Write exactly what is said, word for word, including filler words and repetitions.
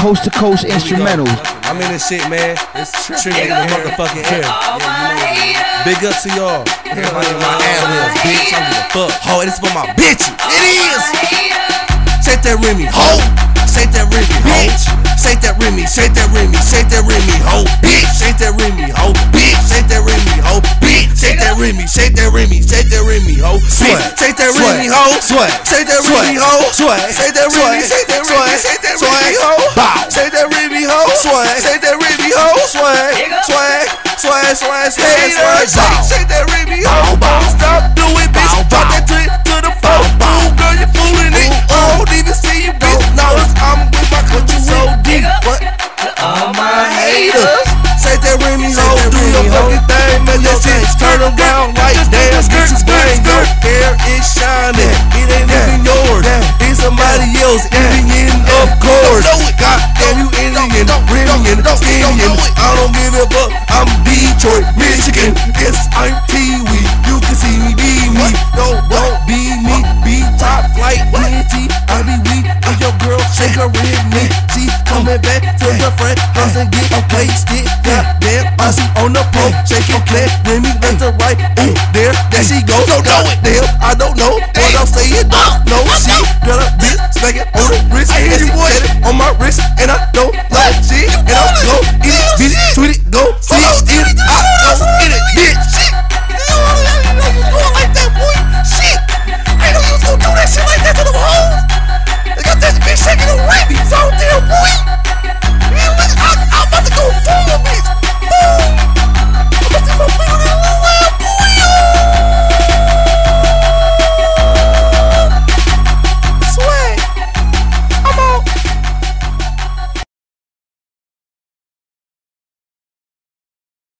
coast to coast instrumentals. I'm in this shit, man. It's tripping in the motherfucking air. Big up to y'all. Everybody in my ad-libs, bitch. I don't give a fuck. Ho, this is for my bitches. It is. Shake that Remy, ho. Shake that Remy, bitch. Shake that Remy, shake that Remy, shake that Remy, ho. Bitch, shake that Remy, ho. Bitch, shake that Remy, ho. Bitch, shake that Remy, shake that Remy, shake that Remy, ho. Bitch, shake that Remy, ho. Swag, shake that Remy, ho. Swag, shake that Remy, shake that Remy, shake that Remy, ho. Bow, shake that Remy, ho. Swag, shake that Remy, ho. Swag, swag, swag, swag, swag, swag. Shake that Remy, ho. Stop doing, bitch. Drop that trick to the floor. Ooh, girl, you fooling it. I don't even see you, bitch. Now I'm with my country so deep. What? All my haters. Say that Remy, ho. Do your fucking thing, man. That shit turn around like damn. Bitches bang, your hair is shining. It ain't even yours. It's somebody else. Indian, of course. Goddamn, you Indian, Remy, Indian. I don't give a fuck. I'm Detroit, Michigan. Yes, I'm Pee-wee. You can see me be me. No, don't be me. Be top flight, E N T. I be weak. And your girl shake her with me. She coming back to her friend house and get wasted. Goddamn, I see on the pole, shaking flat. Remy left to right. Ooh, there, there she goes. Goddamn, I don't know what I'm saying. Don't know she got a bitch smacking on the wrist. And she said it on my wrist, and I don't like shit. And I